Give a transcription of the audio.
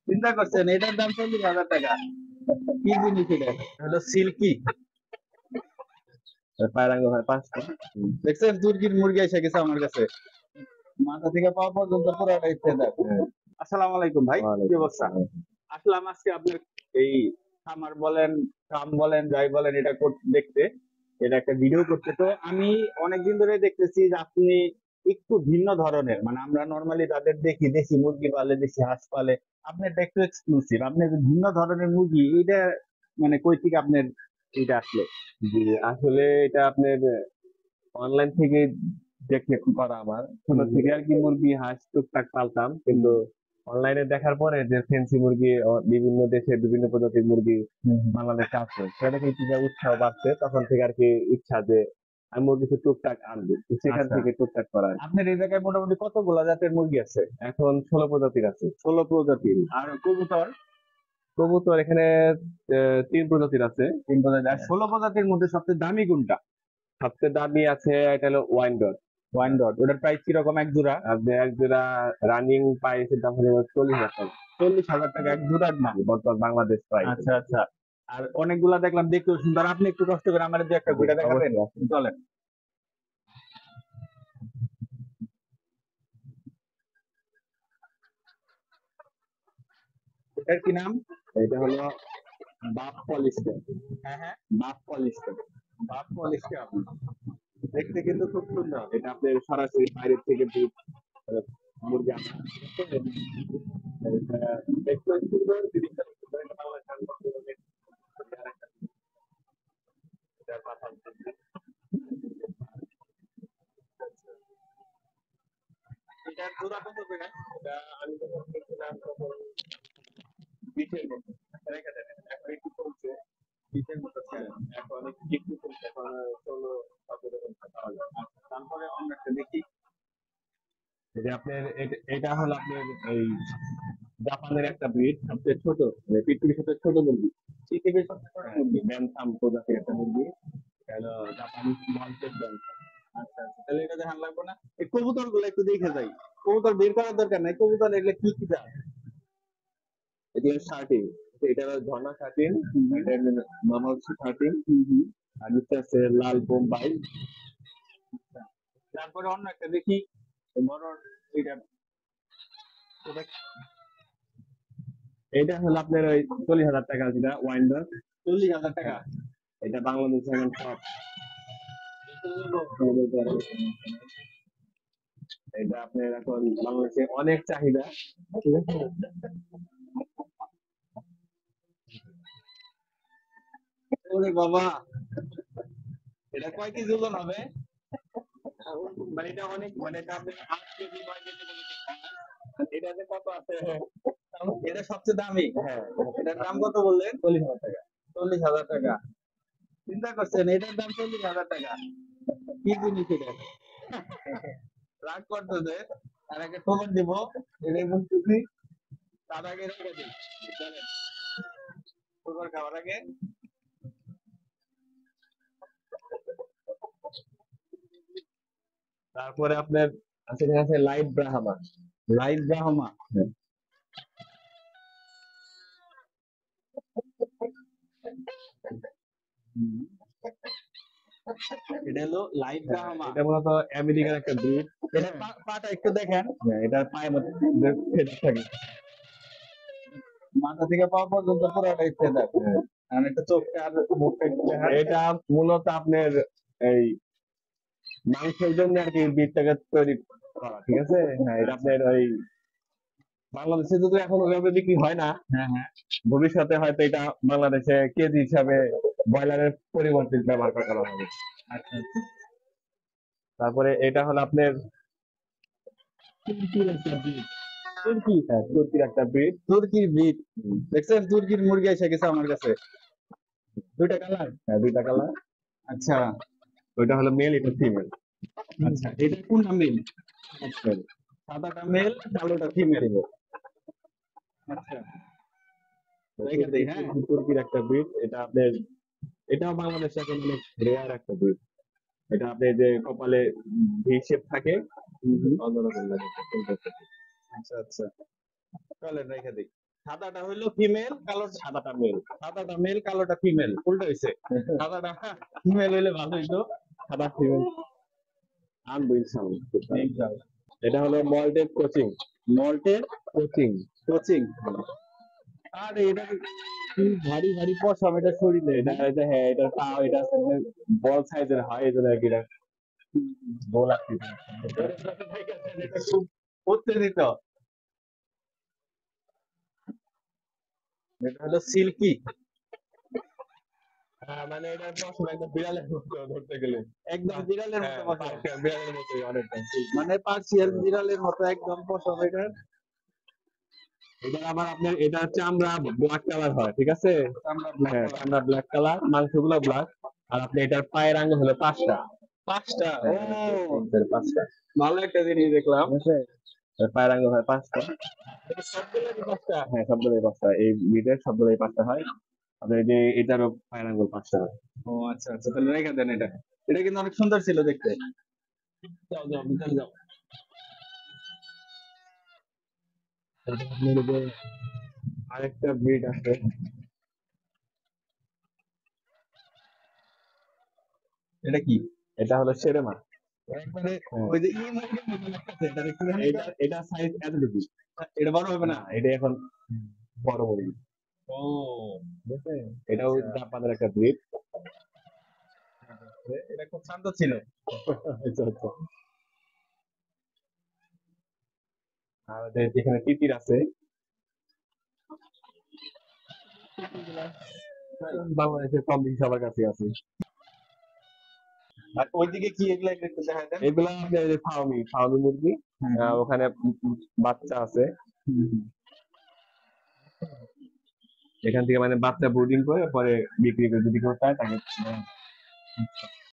চিন্তা করছেন এটার দাম 40,000 টাকা। কি জিনিস এটা? হলো সিল্কি। পায়রাঙ্গ হয় 5টা। দেখছেন তুর্কির মুরগি এসে গেছে আমার কাছে, মাথা থেকে পাওয়া পর্যন্ত পুরোটাই ফেদার। আসসালামু আলাইকুম ভাই, কি ওয়ালাইকুম অবস্থা? আসসালাম। আসলাম আজকে আপনার এই খামার বলেন, ফার্ম বলেন, যাই বলেন, এটা দেখতে, এটা একটা ভিডিও করতে। তো আমি অনেকদিন ধরে দেখতেছি যে আপনি একটু ভিন্ন ধরনের, মানে আমরা নর্মালি যাদের দেখি দেশি মুরগি পালে, দেশি হাঁস পালে, আপনার একটু এক্সক্লুসিভ, আপনার ভিন্ন ধরনের মুরগি, এটা মানে কই থেকে আপনার এটা আসলো? জি, আসলে এটা আপনার অনলাইন থেকে দেখে করা। আমার ছোট থেকে আর কি মুরগি হাঁস টুকটাক পালতাম, কিন্তু অনলাইনে দেখার পরে যে ফেন্সি মুরগি বিভিন্ন দেশে বিভিন্ন প্রজাতির মুরগি বাংলাদেশে আছে, সেটা থেকে কি উৎসাহ বাড়ছে, তখন থেকে আর কি ইচ্ছা যে আমি মুরগি কিছু টুকটাক আনবো, তো সেখান আচ্ছা, থেকে টুকটাক করা আর কি। আপনার এই জায়গায় মোটামুটি কতগুলা জাতের মুরগি আছে? এখন 16 প্রজাতির আছে। 16 প্রজাতির। আর কবুতর? কবুতর এখানে 3 প্রজাতির আছে। 3 প্রজাতির। আর 16 প্রজাতির মধ্যে সবচেয়ে দামি কোনটা? সবচেয়ে দামি আছে এটা হলো ওয়াইন ডট। Wine dot. ওটার প্রাইস কিরকম এক জোড়া? আপনি এক জোড়া রানিং প্রাইসের দাম হলো 40,000 টাকা। 40,000 টাকা এক জোড়ার দাম? বর্তমান বাংলাদেশ প্রাইস। আচ্ছা আচ্ছা। আর অনেকগুলা দেখলাম দেখতেও সুন্দর, আপনি একটু কষ্ট করে আমার দু একটা ঘুরে দেখাবেন? অবশ্যই আছে। চলেন। এটার কি নাম? এটা হলো বাফ পলিস্টার। হ্যাঁ হ্যাঁ, বাফ পলিস্টার। বাপ পলিশটা। দেখতে কিন্তু খুব সুন্দর। এটা আপনার সরাসরি বাইরের থেকে মুরগি আনা। এটা দেখতেও সুন্দর, জিনিসটা সুন্দর। এটা বাংলাদেশ বর্তমানে আরেকটা এটার পাশা আছে। এটার জোড়া কত করে? এটা আমি যখন কিনছিলাম তখন 20-এর মতো। রেখে দেন, এখন একটু কমছে। 20-এর মতো ছিল। এখন একটু কমছে, এখন 16-17 এরকম পাওয়া যায়। আচ্ছা, তারপরে অন্য একটা দেখি। এই যে আপনার এটা হলো আপনার এই জাপানের একটা ব্রিড, সবচেয়ে ছোট, মানে পৃথিবীর সবচেয়ে ছোট মুরগি। পৃথিবীর সবচেয়ে ছোট মুরগি। ব্যানসাম প্রজাতির একটা মুরগি। এটা হলো জাপানিজ মলটেড ব্যানসাম। আচ্ছা আচ্ছা, তাহলে এটা দেখান লাগবে না? এই কবুতর গুলো একটু দেখে যাই। কবুতর বের করার দরকার নাই, কবুতর এগুলো কি কি জাত? এগুলো শার্টিন। এটা হলো ঝর্ণা শার্টিন, এটা নর্মাল শার্টিন। আর নিচে আছে লাল বোম্বাই। আচ্ছা, তারপরে অন্য একটা দেখি। বড়, এটা এটা এটা হলো আপনার ওই 40,000 টাকা, যেটা ওয়াইন্ডার। 40,000 টাকা। এটা বাংলাদেশে এখন সব। এটা আপনার এখন বাংলাদেশে অনেক চাহিদা, ঠিক আছে। ওরে বাবা, এটা কয় কেজি ওজন হবে? মানে এটা অনেক, মানে এটা আপনি 8 কেজি 9 কেজি বলে কথা না। এটা যে কত আছে। এটা সবচেয়ে দামি। হ্যাঁ, এটার দাম কত বললেন? 40,000 টাকা। 40,000 টাকা। চিন্তা করছেন এটার দাম 40,000 টাকা। কি জিনিস এটা? রাগ করতেছে, তার আগে খবর দিব, এটাই বলতেছি। তার আগে রেখে দিই, চলেন খবর খাওয়ার আগে। তারপরে আপনার আছে, এখানে আছে লাইট ব্রাহ্মা। Light Brahma. এটা হলো লাইট ব্রাহ্মা। এটা মূলত আমেরিকার একটা ব্রিড। এটা পাটা একটু দেখেন। এটা পায়ের মধ্যে ফেদার থাকে। মাথা থেকে পাওয়া পর্যন্ত পুরোটাই ফেদার। আর একটা চোখটা আর মুখটা একটু দেখান। এটা মূলত আপনার এই মাংসের জন্য আর কি ব্রিডটাকে তৈরি করা, ঠিক আছে। হ্যাঁ, এটা আপনার ওই বাংলাদেশে যদি এখন ওইভাবে বিক্রি হয় না, হ্যাঁ হ্যাঁ। ভবিষ্যতে হয়তো এটা বাংলাদেশে কেজি হিসাবে ব্রয়লারের পরিবর্তে ব্যবহার করা হবে। আচ্ছা আচ্ছা। তারপরে এটা হলো আপনার তুর্কির একটা ব্রিড। তুর্কি। তুর্কির একটা ব্রিড। তুর্কির ব্রিড। দেখছেন তুর্কির মুরগি এসে গেছে আমার কাছে, দুইটা কালার। দুইটা কালার। আচ্ছা ওইটা হলো মেল, এটা ফিমেল। আচ্ছা, এটা কোনটা মেল? সাদাটা মেল, কালোটা ফিমেল। আচ্ছা, রেখে দিই। হ্যাঁ, তুর্কির একটা ব্রিড, এটা আপনার, এটাও বাংলাদেশে এখন অনেক রেয়ার একটা ব্রিড। এটা আপনার যে কপালে ভি শেপ থাকে, অন্যরকম লাগে। আচ্ছা আচ্ছা, চলেন রেখে দিই। সাদাটা হইলো ফিমেল, কালোটা সাদাটা মেল। সাদাটা মেল, কালোটা ফিমেল, উল্টো হইছে। সাদাটা ফিমেল হইলে ভালো হইতো। সাদা ফিমেল আনবো ইনশাআল্লাহ। ইনশাআল্লাহ। এটা হলো মল্টেড কোচিং। মল্টের কোচিং। কোচিং। আর এটা কি ভারী ভারী পশম এটা শরীরে এটা এটা হ্যাঁ এটা তাও এটা আসলে বল সাইজের হয় এই জন্য আর কি এটা বল আকৃতির। এটা খুব উত্তেজিত। এটা হলো সিল্কি। হ্যাঁ মানে এটা পশম একদম বিড়ালের মতো ধরতে গেলে। একদম বিড়ালের হ্যাঁ মতো পশম। পার্সিয়ান বিড়ালের মতোই অনেকটা। মানে পার্সিয়ান বিড়ালের মতো একদম পশম এটা। এটা আবার আপনার এটা চামড়া ব্ল্যাক কালার হয়, ঠিক আছে? চামড়া ব্ল্যাক হ্যাঁ কালার। চামড়া ব্ল্যাক কালার, মাংসগুলো ব্ল্যাক। আর আপনি এটার পায়ের আঙ্গুল হলো 5টা। 5টা। ও এর 5টা। ভালো একটা জিনিস দেখলাম। ঠিক আছে? এর পায়ের আঙ্গুল হয় 5টা। এটা সবগুলোরই 5টা। হ্যাঁ সবগুলোই 5টা। এই বিটের সবগুলোই 5টা হয়। আপনার এই যে এটারও পায়ের আঙ্গুল 5টা হয়। ও আচ্ছা আচ্ছা, তাহলে রেখে দেন এটা। এটা কিন্তু অনেক সুন্দর ছিল দেখতে। যাও যাও ভিতরে যাও। তারপর আপনার এই যে আরেকটা ব্রিড আছে। এটা কি? এটা হলো শেরেমা। একবারে হ্যাঁ। ওই যে মুরগির মতো লাগতেছে, এটা দেখতেছেন এটা এটা সাইজ এতটুকু। এটা বড় হবে না? না এটা এখন বড় মুরগি। ও ঠিক আছে? এটাও আচ্ছা। জাপানের একটা ব্রিড। এটা খুব শান্ত ছিল। আচ্ছা আচ্ছা। আর যেখানে তিতির আছে বাংলাদেশের কম বেশি সবার কাছে আছে। আর ওইদিকে কি এগুলা একটু দেখা দেন। এগুলো আপনার এই যে ফার্মি ফার্মি মুরগি। ওখানে বাচ্চা আছে। এখান থেকে মানে বাচ্চা ব্রুডিং করে পরে বিক্রি করে যদি কেউ চায় তাকে